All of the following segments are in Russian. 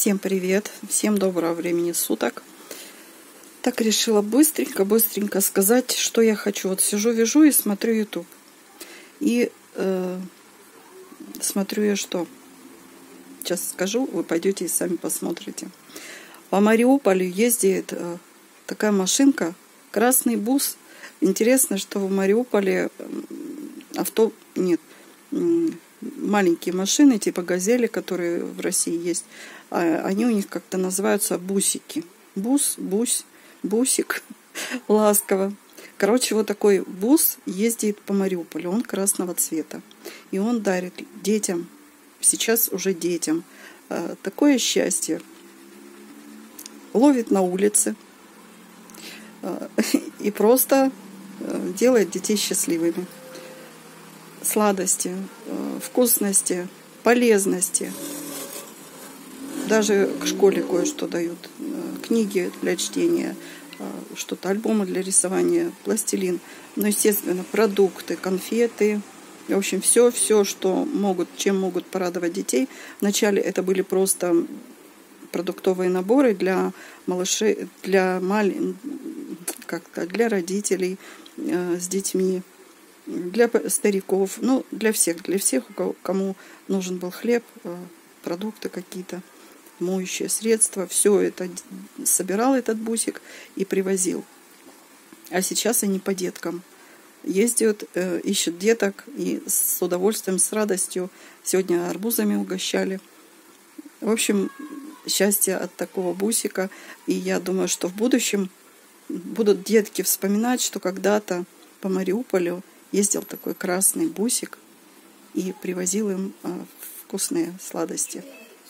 Всем привет, всем доброго времени суток. Так решила быстренько сказать, что я хочу. Вот сижу, вяжу и смотрю YouTube. И смотрю я что. Сейчас скажу, вы пойдете и сами посмотрите. По Мариуполю ездит такая машинка, красный бус. Интересно, что в Мариуполе маленькие машины типа «Газели», которые в России есть, они у них как-то называются бусики. Бусик, ласково. Короче, вот такой бус ездит по Мариуполю, он красного цвета. И он дарит детям, сейчас уже детям, такое счастье. Ловит на улице и просто делает детей счастливыми. Сладости, вкусности, полезности. Даже к школе кое-что дают. Книги для чтения, что-то, альбомы для рисования, пластилин. Ну, естественно, продукты, конфеты. В общем, все, что чем могут порадовать детей. Вначале это были просто продуктовые наборы для малышей, для родителей с детьми, для стариков, ну, для всех, кому нужен был хлеб, продукты какие-то, моющие средства. Все это собирал этот бусик и привозил. А сейчас они по деткам ездят, ищут деток и с удовольствием, с радостью. Сегодня арбузами угощали. В общем, счастье от такого бусика. И я думаю, что в будущем будут детки вспоминать, что когда-то по Мариуполю ездил такой красный бусик и привозил им вкусные сладости.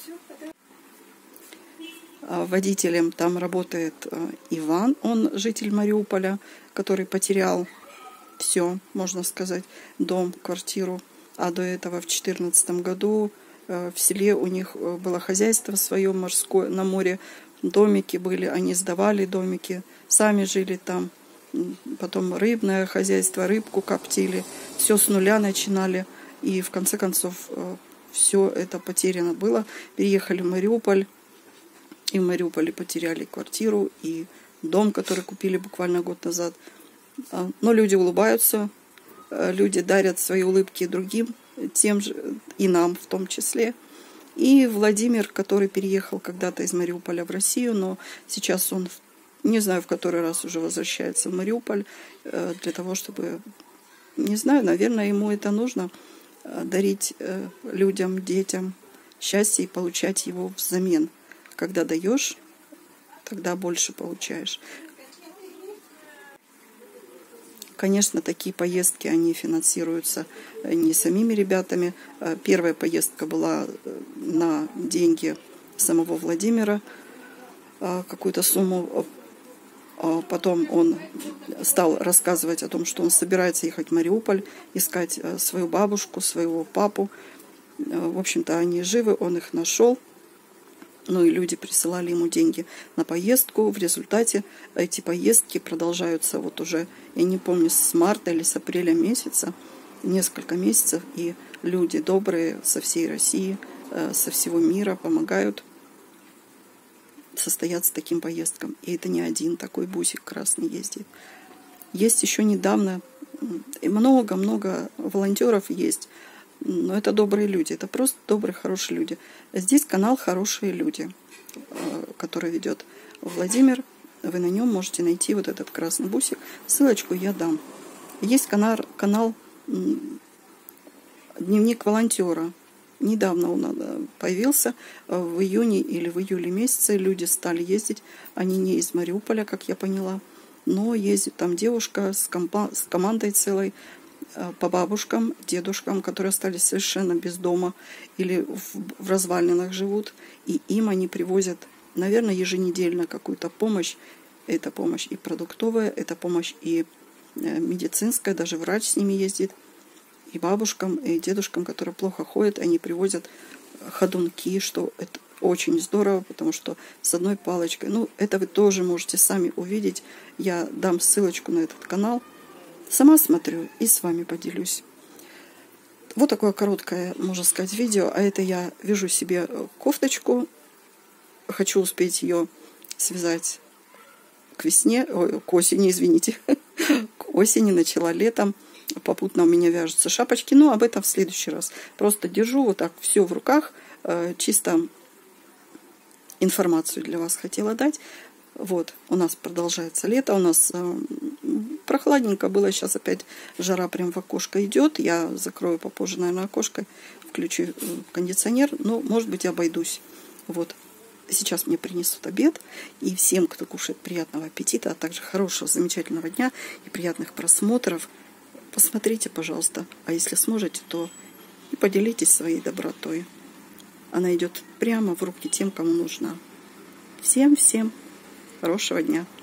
Водителем там работает Иван, он житель Мариуполя, который потерял все, можно сказать, дом, квартиру. А до этого в 2014 году в селе у них было хозяйство свое морское, на море домики были, они сдавали домики, сами жили там. Потом рыбное хозяйство, рыбку коптили, все с нуля начинали. И в конце концов все это потеряно было. Переехали в Мариуполь. И в Мариуполе потеряли квартиру и дом, который купили буквально год назад. Но люди улыбаются, люди дарят свои улыбки другим, тем же и нам в том числе. И Владимир, который переехал когда-то из Мариуполя в Россию, но сейчас он, не знаю, в который раз уже возвращается в Мариуполь для того, чтобы, не знаю, наверное, ему это нужно, дарить людям, детям счастье и получать его взамен. Когда даешь, тогда больше получаешь. Конечно, такие поездки, они финансируются не самими ребятами. Первая поездка была на деньги самого Владимира, какую-то сумму. Потом он стал рассказывать о том, что он собирается ехать в Мариуполь, искать свою бабушку, своего папу. В общем-то, они живы, он их нашел. Ну и люди присылали ему деньги на поездку. В результате эти поездки продолжаются вот уже, я не помню, с марта или с апреля месяца, несколько месяцев. И люди добрые со всей России, со всего мира помогают состояться таким поездкам. И это не один такой бусик красный ездит. Есть еще недавно, и много-много волонтеров есть. Но это добрые люди, это просто добрые, хорошие люди. Здесь канал «Хорошие люди», который ведет Владимир. Вы на нем можете найти вот этот красный бусик. Ссылочку я дам. Есть канал «Дневник волонтера». Недавно он появился, в июне или в июле месяце люди стали ездить. Они не из Мариуполя, как я поняла, но ездит там девушка с командой целой, по бабушкам, дедушкам, которые остались совершенно без дома или в развалинах живут. И им они привозят, наверное, еженедельно какую-то помощь. Это помощь и продуктовая, это помощь и медицинская, даже врач с ними ездит. И бабушкам, и дедушкам, которые плохо ходят, они привозят ходунки, что это очень здорово, потому что с одной палочкой. Ну, это вы тоже можете сами увидеть. Я дам ссылочку на этот канал. Сама смотрю и с вами поделюсь. Вот такое короткое, можно сказать, видео. А это я вяжу себе кофточку хочу успеть ее связать к весне, к осени, извините, к осени, начала летом. Попутно у меня вяжутся шапочки, но об этом в следующий раз. Просто держу вот так все в руках, чисто информацию для вас хотела дать. Вот, у нас продолжается лето, у нас прохладненько было, сейчас опять жара прям в окошко идет. Я закрою попозже, наверное, окошко, включу кондиционер, но, может быть, обойдусь. Вот, сейчас мне принесут обед, и всем, кто кушает, приятного аппетита, а также хорошего, замечательного дня и приятных просмотров. Посмотрите, пожалуйста, а если сможете, то и поделитесь своей добротой. Она идет прямо в руки тем, кому нужна. Всем-всем хорошего дня!